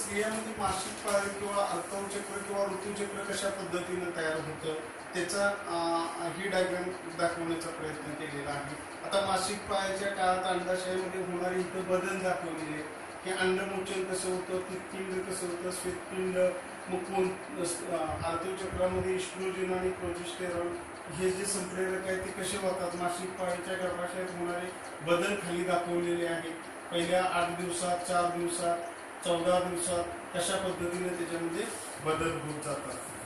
स्त्रियांमध्ये मासिक पाळी किंवा ऋतुचक्र किंवा ऋतुचक्र कशा पद्धतीने तयार होतं त्याचा ही डायग्राम दाखवण्याचा प्रयत्न केलेला आहे। आता मासिक पाळीच्या काळात अंडाशयामध्ये होणारे इतर बदल दाखवलेले की अंडमोचन कसं होतं, पित्तपिंड कसं होतं, श्वेतपिंड, मुकुंद, ऋतुचक्रामध्ये इस्ट्रोजन आणि प्रोजेस्टेरॉन हे जे संप्रेरक आहेत ते कसे होतात, मासिक पाळीच्या गर्भाशयात होणारे बदल खाली दाखवलेले आहेत। पहिल्या 8 दिवसात, 4 दिवसात, 14 दिवसात कशा पद्धतीने त्याच्यामध्ये बदल होत जातात।